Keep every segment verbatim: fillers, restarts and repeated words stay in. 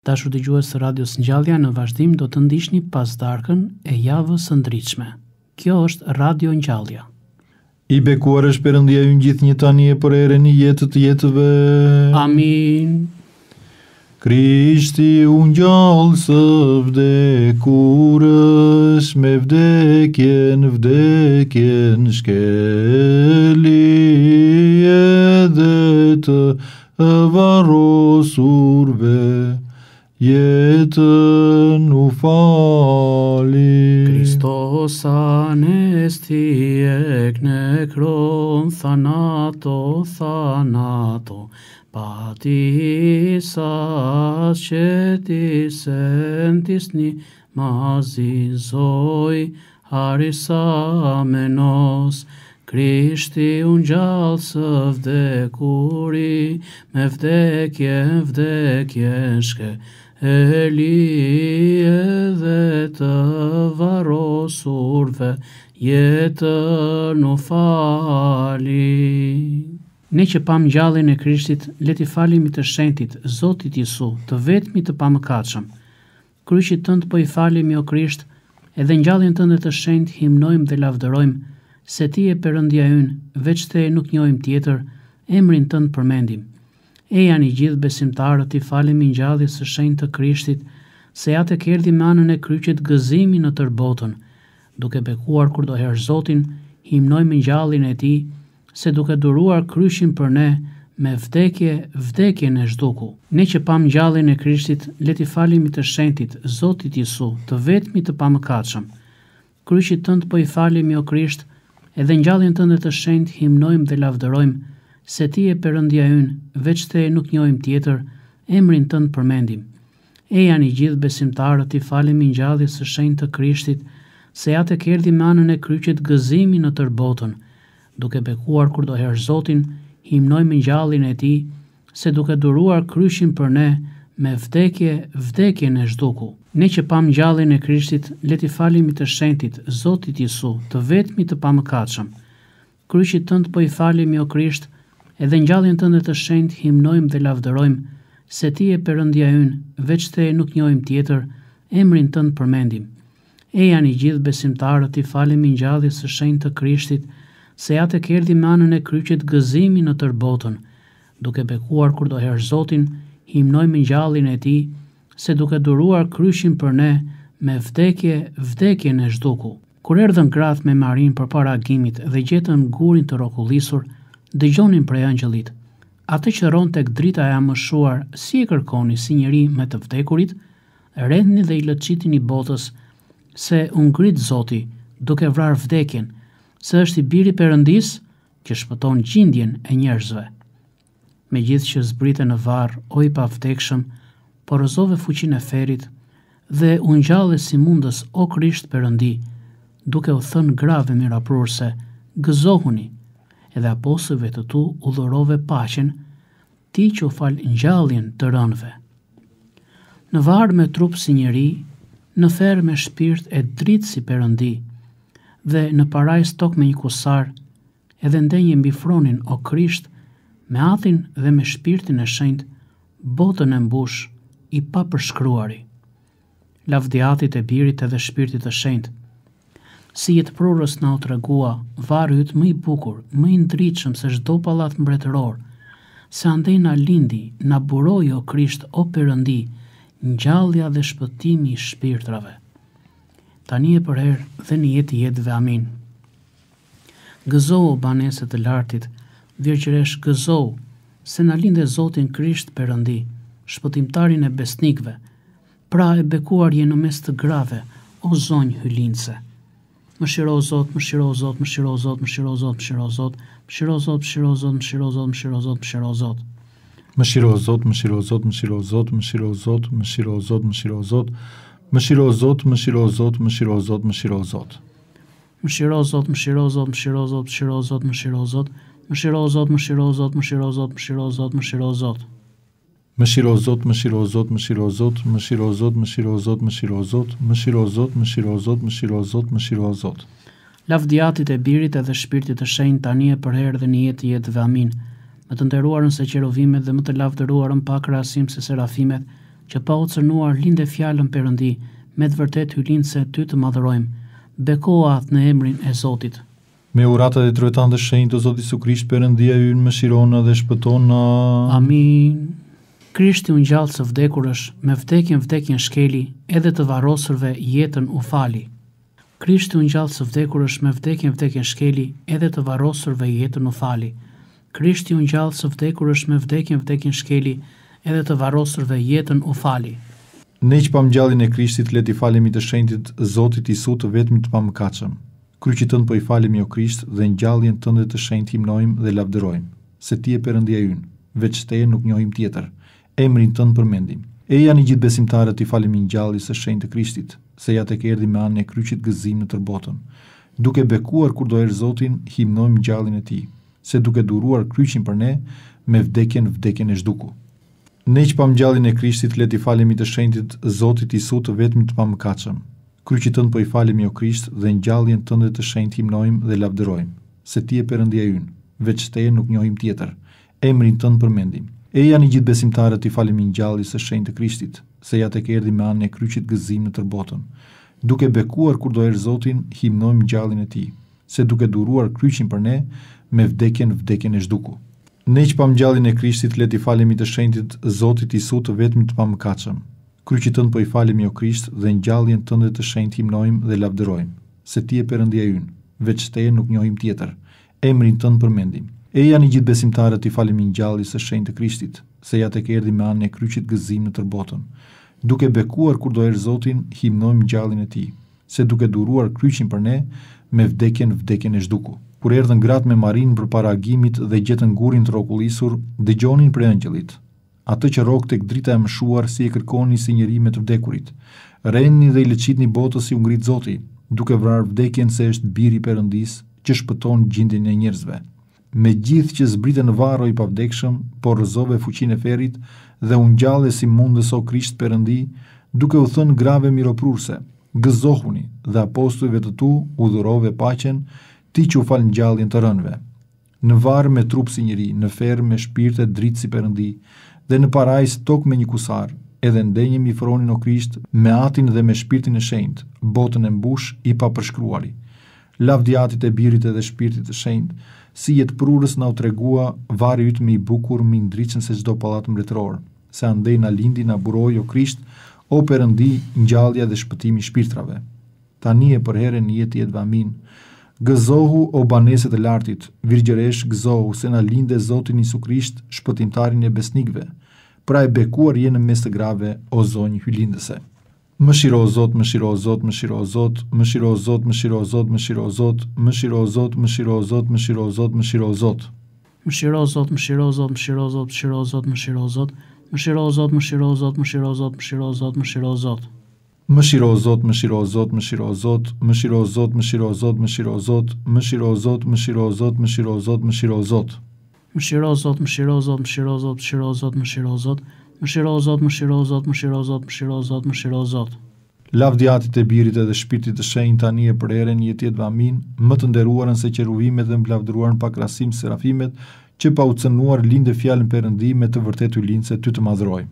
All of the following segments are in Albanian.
Dashur dëgjues të Radios Ngjallja, në vazhdim do të ndiqni pasdarkën e javës së ndritshme. Kjo është Radio Ngjallja. I bekuar është Perëndia ynë gjithnjë tani e për erën e jetë të jetëve. Amin. Krishti u ngjall së vdekurës, me vdekjen, vdekjen shkeli, edhe të varrosurve jetën u fali. Kristos anesti ek nekron thanato, thanato, patisas që ti sentis një mazizoj, harisa menos, Krishti u ngjall së vdekuri, me vdekje, vdekje shkeli, edhe të varrosurve jetën u fali. Ne që pam ngjalljen e Krishtit, le t'i falemi të shenjtit, Zotit Jezu, të vetmi të pamëkatshëm. Kryqit tënd po i falemi o Krisht, edhe ngjalljen tënde të shenjtë himnojmë dhe lavdërojmë, se ti e Perëndia ynë, veç te nuk njohim tjetër, emrin tënd përmendim. E janë i gjithë besimtarët i falemi ngjalljes së shenjtë të Krishtit, se ja tek erdhi me anën e kryqit gëzimi në tërë botën. Duke bekuar kur do herë Zotin, himnojmë ngjalljen e tij, se duke duruar kryqin për ne, me vdekje, vdekjen e zhduku. Ne që pam ngjalljen e Krishtit, le t'i falemi të shenjtit, Zotit Jezu, të vetmi të pamëkatshëm. Kryqit tënd po i falemi o Krisht, edhe ngjalljen tënde të shenjtë himnojmë dhe lavdërojmë, se ti e Perëndia ynë, veç te nuk njohim tjetër, emrin tënd përmendim. E janë i gjithë besimtarët i falemi ngjalljes së shenjtë të Krishtit, se ja tek erdhi me anën e kryqit gëzimi në tërë botën. Duke bekuar kur do herë Zotin, himnojmë ngjalljen e tij, se duke duruar kryqin për ne, me vdekje, vdekjen e zhduku. Ne që pam ngjalljen e Krishtit, le t'i falemi të shenjtit, Zotit Jezu, të vetmi të pamëkatshëm. Kryqit tënd po i falemi o Krisht, edhe ngjalljen tënde të shenjtë himnojmë dhe lavdërojmë, se ti e Perëndia ynë, veç te nuk njohim tjetër, emrin tënd përmendim. E janë i gjithë besimtarët i falemi ngjalljes së shenjtë të Krishtit, se ja tek erdhi me anën e kryqit gëzimi në tërë botën. Duke bekuar kur do herë Zotin, himnojmë ngjalljen e tij, se duke duruar kryqin për ne, me vdekje, vdekjen e zhduku. Kur erdhën gratë me Marin përpara agimit dhe gjetën gurin të rrokullisur, dëgjonin prej angjëllit: "Atë që ron tek drita e amëshuar, si e kërkoni si njeri me të vdekurit? Rendni dhe i lëçitini botës, se u ngrit Zoti, duke vrarë vdekjen, se është i biri Perëndis që shpëton gjindjen e njerëzve." Megjithë që zbrite në varr, o i pavdekshëm, porozove fuqinë e ferit dhe u ngjalle si mundës o Krisht Perëndi, duke u thënë grave miraprurse: "Gëzohuni", edhe apostujve të tu u dhurove paqen, ti që u fal ngjalljen të rënëve. Në varr me trup si njeri, në ferr me shpirt e dritë si Perëndi, dhe në parajs tok me një kusar, edhe ndenje mbi fronin o Krisht, me athin dhe me shpirtin e shenjtë, botën e mbush i pa përshkruari. Lavdiatit e birit edhe shpirtit të shenjtë, si jetë prurës na u tregua, varri yt më i bukur, më i ndritshëm se çdo pallat mbretëror, se andej na lindi, na buroi o Krisht, o Perëndi, ngjallja dhe shpëtimi i shpirtrave. Tani e për herë dhe në jetë i jetëve, amin. Gëzohu baneset të lartit, virgjëresh gëzohu, se na linde Zotin Krisht Perëndi, shpëtimtarin e besnikëve, pra e bekuar je në mes të grave, o zonjë hylince. Mëshiro Zot, mëshiro Zot, mëshiro Zot, mëshiro Zot, mëshiro Zot, mëshiro Zot, mëshiro Zot, mëshiro Zot, mëshiro Zot, mëshiro Zot. Mëshiro Zot, mëshiro Zot, mëshiro Zot, mëshiro Zot, mëshiro Zot, mëshiro Zot, mëshiro Zot, mëshiro Zot, mëshiro Zot, mëshiro Zot. Mëshiro Zot, mëshiro Zot, mëshiro Zot, mëshiro Zot, mëshiro Zot, mëshiro Zot, mëshiro Zot, mëshiro Zot, mëshiro Zot, mëshiro Zot. Mëshiro Zot, mëshiro Zot, mëshiro Zot, mëshiro Zot, mëshiro Zot, mëshiro Zot, mëshiro Zot, mëshiro Zot, mëshiro Zot, mëshiro Zot. Lavdiatit e birit edhe shpirtit të shenjtë tani e për herë dhe në jetë i jetëve, amin. Më të nderuarën se qerovimet dhe më të lavdëruarën pa krahasim se serafimet, që pa u cërnuar linde fjalën Perëndi, me të vërtet hylindse ty të madhërojmë. Bekoa atë në emrin e Zotit. Me uratat e tërvetan të shenjtë o Zoti Jesu Krisht, Perëndia ynë, mëshiron dhe shpëton na. Amin. Krishti u ngjall së vdekurësh, me vdekjen vdekjen shkeli, edhe të varrosurve jetën u fali. Krishti u ngjall së vdekurësh, me vdekjen vdekjen shkeli, edhe të varrosurve jetën u fali. Krishti u ngjall së vdekurësh, me vdekjen vdekjen shkeli, edhe të varrosurve jetën u fali. Ne që pam gjallin e Krishtit, le t'i falemi të shenjtit Zotit Isu të vetmit të pamëkatshëm. Kryqit tënd po i falemi o Krisht, dhe ngjalljen tënde të shenjtë himnojmë dhe lavdërojmë, se ti e Perëndia ynë, veç teje nuk njohim tjetër. Emrin tënd përmendim. E janë i gjithë besimtarët t'i falemi ngjalljes së shenjtë të Krishtit, se ja tek erdhi me anën e kryqit gëzim në tër botën. Duke bekuar kur do erë Zotin, himnojmë ngjalljen e tij, se duke duruar kryqin për ne, me vdekjen vdekjen e zhduku. Ne që pam ngjalljen e Krishtit, le t'i falemi të shenjtit Zotit Isu të vetmit të pamëkatshëm. Kryqit tënd po i falemi o Krisht, dhe ngjalljen tënde të shenjtë himnojmë dhe lavdërojmë, se ti e Perëndia ynë, veç teje nuk njohim tjetër. Emrin tënd përmendim. E janë i gjithë besimtarët t'i falemi ngjalljes së shenjtë të Krishtit, se ja tek erdhi me anën e kryqit gëzim në tër botën. Duke bekuar kur do erë Zotin, himnojmë ngjalljen e tij, se duke duruar kryqin për ne, me vdekjen vdekjen e zhduku. Ne që pam ngjalljen e Krishtit, le t'i falemi të shenjtit Zotit Isu të vetmit të pamëkatshëm. Kryqit tënd po i falemi o Krisht, dhe ngjalljen tënde të shenjtë himnojmë dhe lavdërojmë, se ti e Perëndia ynë, veç teje nuk njohim tjetër. Emrin tënd përmendim. E janë i gjithë besimtarët t'i falemi ngjalljes së shenjtë të Krishtit, se ja tek erdhi me anën e kryqit gëzim në tër botën. Duke bekuar kur do erë Zotin, himnojmë ngjalljen e tij, se duke duruar kryqin për ne, me vdekjen vdekjen e zhduku. Kur erdhën gratë me Marin përpara agimit dhe gjetën gurin të rrokullisur, dëgjonin prej angjëllit. Atë që rrok tek drita e mshuar, si e kërkoni si njëri me të vdekurit. Rrenni dhe i lëçitni botës si u ngrit Zoti, duke vrarë vdekjen se është biri i Perëndis, që shpëton gjendjen e njerëzve. Me gjithë që zbritën në varro i pavdekshëm, por rrëzove fuqinë e ferrit dhe u ngjalle si mundës o Krisht Perëndi, duke u thënë grave miroprurse, gëzohuni dhe apostujve të tu u dhurove paqen, ti që u fal ngjalljen të rënëve. Në varr me trup si njëri, në ferr me shpirt e dritë si Perëndi, dhe në parajs tok me një kusar, edhe ndenjem i fronin o Krisht me atin dhe me shpirtin e shenjtë, botën e mbush i papërshkruari. Lavdiatit e birit edhe shpirtit të shenjtë, si jetë prurës na u tregua vari yt me i bukur mi ndriçën se çdo pallat mbretëror, se andej na lindi na buroi o Krisht, o Perëndi, ngjallja dhe shpëtimi i shpirtrave. Tani e për herën në jetë jetë amin. Gëzohu o baneset e lartit, virgjëresh gëzohu se na linde Zotin Isu Krisht, shpëtimtarin e besnikëve. Pra e bekuar je në mes të grave, o zonjë hylindëse. Mëshiro Zot, mëshiro Zot, mëshiro Zot, mëshiro Zot, mëshiro Zot, mëshiro Zot, mëshiro Zot, mëshiro Zot, mëshiro Zot, mëshiro Zot. Mëshiro Zot, mëshiro Zot, mëshiro Zot, mëshiro Zot, mëshiro Zot, mëshiro Zot, mëshiro Zot, mëshiro Zot, mëshiro Zot, mëshiro Zot. Mëshiro Zot, mëshiro Zot, mëshiro Zot, mëshiro Zot, mëshiro Zot, mëshiro Zot, mëshiro Zot, mëshiro Zot, mëshiro Zot, mëshiro Zot. Mëshiro Zot, mëshiro Zot, mëshiro Zot, mëshiro Zot, mëshiro Zot, mëshiro Zot, mëshiro Zot, mëshiro Zot, mëshiro Zot, mëshiro Zot. Lavdiatit e birit edhe shpirtit të shenjtë tani e për erën jetë jetë amin, më të nderuarën se qeruvimet dhe mblavdëruarën pa krahasim serafimet, që pa u cënuar linde fjalën Perëndi me të vërtetë lindse ty të madhrojmë.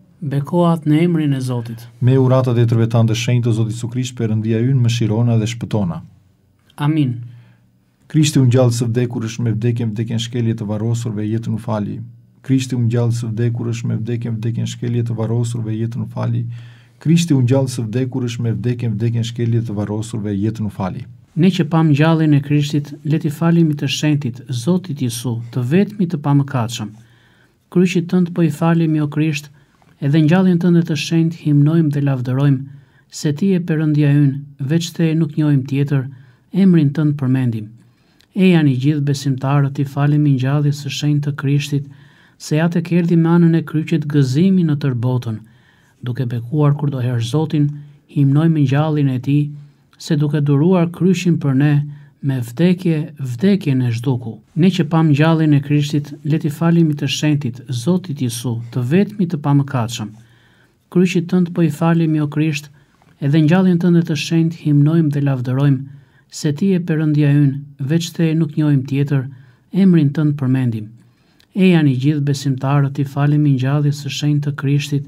Bekoat në emrin e Zotit. Me uratat e tërvetan të shenjtë o Zoti Jesu Krisht, Perëndia ynë, mëshirona dhe shpëtona. Amin. Krishti u ngjall së vdekurësh me vdekjen vdekjen shkelje të varrosurve jetën u fali. Krishti u ngjall së vdekurësh me vdekjen vdekjen shkelje të varrosurve jetën u fali. Krishti u ngjall së vdekurësh me vdekjen vdekjen shkelje të varrosurve jetën u fali. Ne që pam ngjalljen e Krishtit, le t'i falemi të shenjtit Zotit Jesu, të vetmit të pamëkatshëm. Kryqit tënd po i falemi o Krisht, edhe ngjalljen tënde të shenjtë himnojmë dhe lavdërojmë, se ti e Perëndia ynë, veç te nuk njohim tjetër, emrin tënd përmendim. E janë i gjithë besimtarët t'i falemi ngjalljes së shenjtë të Krishtit, se ja tek erdhi me anën e kryqit gëzimi në tër botën. Duke bekuar kur do herë Zotin, himnojmë ngjalljen e tij, se duke duruar kryqin për ne, me vdekje, vdekjen e zhduku. Ne që pam ngjalljen e Krishtit, le t'i falemi të shenjtit Zotit Jesu, të vetmit të pamëkatshëm. Kryqit tënd po i falemi o Krisht, edhe ngjalljen tënde të shenjtë himnojmë dhe lavdërojmë, se ti e Perëndia ynë, veç te nuk njohim tjetër, emrin tënd përmendim. E janë i gjithë besimtarët t'i falemi ngjalljes së shenjtë të Krishtit,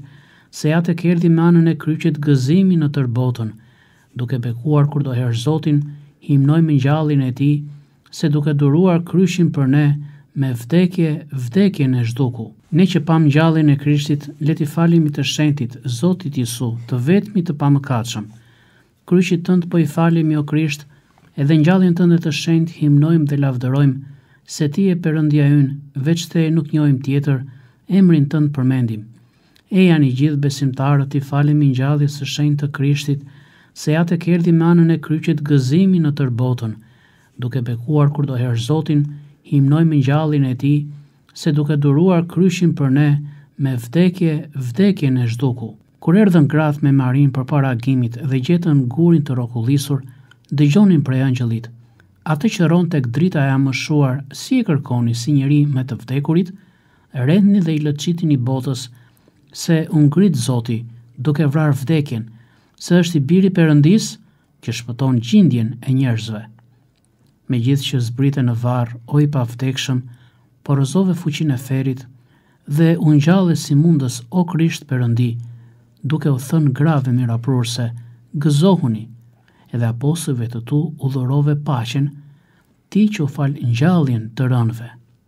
se ja tek erdhi me anën e kryqit gëzimi në tërë botën, duke bekuar kur do herë Zotin, himnojmë ngjalljen e tij, se duke duruar kryqin për ne, me vdekje, vdekjen e zhduku. Ne që pam ngjalljen e Krishtit, le t'i falemi të shenjtit, Zotit Jezu, të vetmi të pamëkatshëm. Kryqit tënd po i falemi o Krisht, edhe ngjalljen tënde të shenjtë himnojmë dhe lavdërojmë, se ti e Perëndia ynë, veç te nuk njohim tjetër, emrin tënd përmendim. E janë i gjithë besimtarët i falemi ngjalljes së shenjtë të Krishtit, se ja tek erdhi me anën e kryqit gëzimi në tërë botën, duke bekuar kur do herë Zotin, himnojmë ngjalljen e tij, se duke duruar kryqin për ne, me vdekje, vdekjen e zhduku. Kur erdhën gratë me Marin përpara agimit dhe gjetën gurin të rrokullisur, dëgjonin prej angjëllit: atë që ron tek drita e amëshuar, si e kërkoni si njeri me të vdekurit, rendni dhe i lëçitini botës, se u ngrit Zoti, duke vrarë vdekjen, se është i biri Perëndis që shpëton gjindjen e njerëzve. Megjithë që zbrite në varr, o i pavdekshëm, porozove fuqinë e ferit dhe u ngjalle si mundës o Krisht Perëndi, duke u thënë grave miraprurse: gëzohuni, edhe apostujve të tu u dhurove paqen, ti që u fal ngjalljen të rënëve.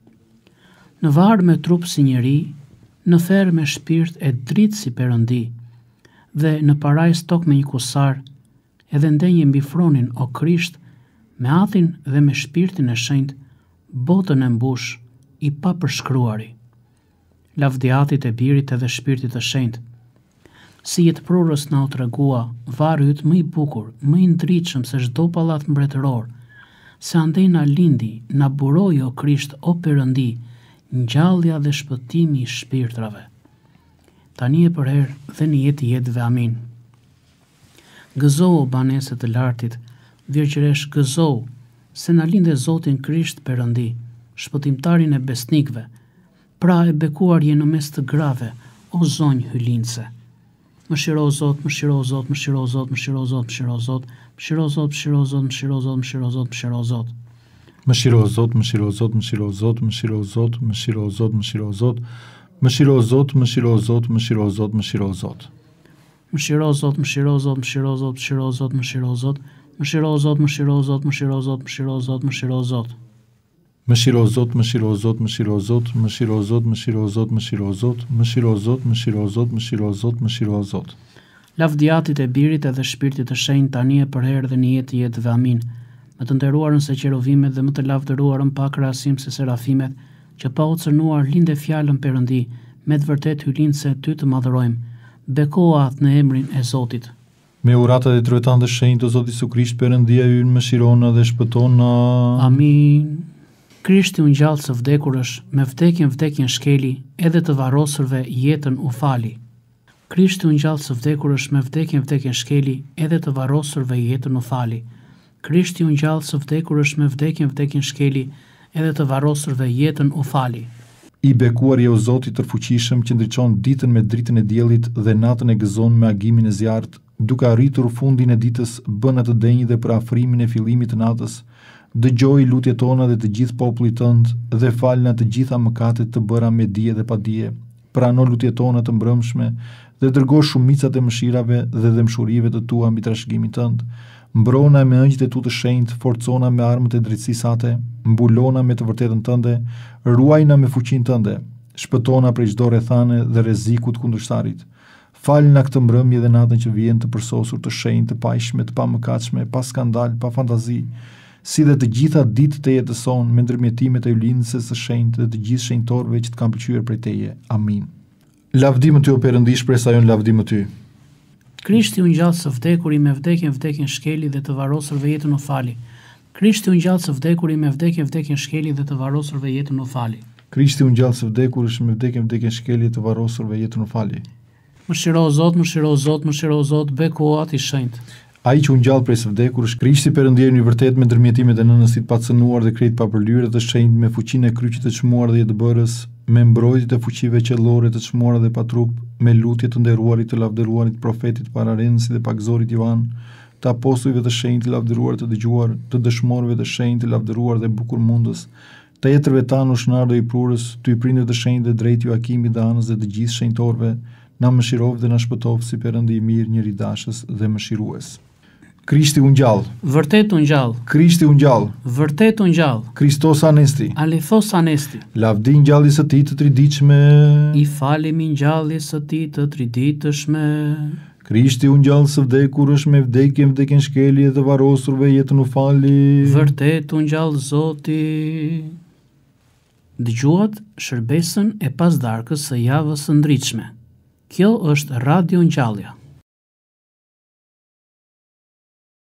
Në varr me trup si njeri, në therr me shpirt e dritë si Perëndi, dhe në parajs tok me një kusar, edhe ndenje mbi fronin o Krisht, me atin dhe me shpirtin e shenjtë, botën e mbush, i pa përshkruari. Lavdiatit e birit edhe shpirtit të shenjtë, si jetë prurës na u tregua, varri yt më i bukur, më i ndritshëm se çdo pallat mbretëror, se andej na lindi, na buroi o Krisht, o Perëndi, ngjallja dhe shpëtimi i shpirtrave. Tani e përherë dhe në jetë i jetëve, amin. Gëzohu banese të lartit, virgjëresh gëzohu, se na linde Zotin Krisht Perëndi, shpëtimtarin e besnikëve, pra e bekuar je në mes të grave, o zonjë hylinse. Mëshiro Zot, mëshiro Zot, mëshiro Zot, mëshiro Zot, mëshiro Zot, mëshiro Zot, mëshiro Zot, mëshiro Zot, mëshiro Zot, mëshiro Zot. Mëshiro Zot, mëshiro Zot, mëshiro Zot, mëshiro Zot, mëshiro Zot, mëshiro Zot, mëshiro Zot, mëshiro Zot, mëshiro Zot, mëshiro Zot. Mëshiro Zot, mëshiro Zot, mëshiro Zot, mëshiro Zot, mëshiro Zot, mëshiro Zot, mëshiro Zot, mëshiro Zot, mëshiro Zot, mëshiro Zot. Mëshiro Zot, mëshiro Zot, mëshiro Zot, mëshiro Zot, mëshiro Zot, mëshiro Zot, mëshiro Zot, mëshiro Zot, mëshiro Zot, mëshiro Zot. Lavdiatit e birit edhe shpirtit të shenjtë tani e përherë dhe në jetë i jetëve, amin. Me të nderuarën se qerovimet dhe më të lavdëruarën pa krahasim se serafimet, që pa u cënuar linde fjalën Perëndi, me të vërtet hylinë se ty të madhërojmë. Bekoa atë në emrin e Zotit. Me uratat e tryetan dhe shenjtë, o Zoti Jesu Krisht, Perëndia ynë, mëshirona dhe shpëtona. Amin. Krishti u ngjall së vdekurësh, me vdekjen vdekjen shkeli, edhe të varrosurve jetën u fali. Krishti u ngjall së vdekurësh, me vdekjen vdekjen shkeli, edhe të varrosurve jetën u fali. Krishti u ngjall së vdekurësh, me vdekjen vdekjen shkeli, edhe të varrosurve jetën u fali. I bekuar je o Zoti tërfuqishëm, që ndriçon ditën me dritën e diellit dhe natën e gëzon me agimin e zjarrt, duke arritur fundin e ditës, bën atë denjë dhe për afrimin e fillimit të natës. Dëgjoj lutjet tona dhe të gjithë popullit tënd, dhe fal na të gjitha mëkatet të bëra me dije dhe pa dije. Prano lutjet tona të mbrëmshme dhe dërgo shumicat e mëshirave dhe dëmshurive të tua mbi trashëgimin tënd. Mbrona me ëngjët e tu të shenjtë, forcona me armët e drejtësisë sate, mbulona me të vërtetën tënde, ruajna me fuqinë tënde, shpëtona prej çdo rrethane dhe rrezikut kundërshtarit. Fal na këtë mbrëmje dhe natën që vjen të përsosur, të shenjtë, të paqshme, të pamëkatshme, pa skandal, pa fantazi, si dhe të gjitha ditët të jetës sonë, me ndërmjetimet e ylinëses së shenjtë dhe të gjithë shenjtorëve që të kanë pëlqyer prej teje. Amin. Lavdim ty o Perëndi, shpresa jon lavdim ty. Krishti u ngjall së vdekuri, me vdekjen vdekjen shkeli dhe të varrosurve jetën u fali. Krishti u ngjall së vdekuri, me vdekjen vdekjen shkeli dhe të varrosurve jetën u fali. Krishti u ngjall së vdekurësh, me vdekjen vdekjen shkeli dhe të varrosurve jetën u fali. Mëshiro Zot, mëshiro Zot, mëshiro Zot, bekoat i shenjtë. Ai që u ngjall prej së vdekurësh, Krishti Perëndia i vërtet me ndërmjetimet e nënës së pacënuar dhe krejt pa përlyrë të shenjtë, me fuqinë e kryqit të çmuar dhe jetë bërës, me mbrojtjet e fuqive qellore të çmuara dhe pa trup, me lutje të nderuarit të lavdëruarit profetit Pararensi dhe Pagzorit Ioan, të apostujve të shenjtë të lavdëruar të dëgjuar, të dëshmorëve të shenjtë të lavdëruar dhe bukur mundës, të jetërve tanë ushnar dhe i prurës, të i prindëve të shenjtë dhe drejt Joakimit dhe Anës dhe të gjithë shenjtorëve, na mëshirov dhe na shpëtov si Perëndi i mirë, njëridashës dhe mëshirues. Krishti u ngjall. Vërtet u ngjall. Krishti u ngjall. Vërtet u ngjall. Kristos anesti. Alethos anesti. Lavdi ngjalljes së tij të triditshme. I falemi ngjalljes së tij të triditshme. Krishti u ngjall së vdekurësh me vdekjen, vdekjen shkelje dhe varrosurve jetën u fali. Vërtet u ngjall Zoti. Dëgjuat shërbesën e pasdarkës së javës së ndritshme. Kjo është Radio Ngjallja.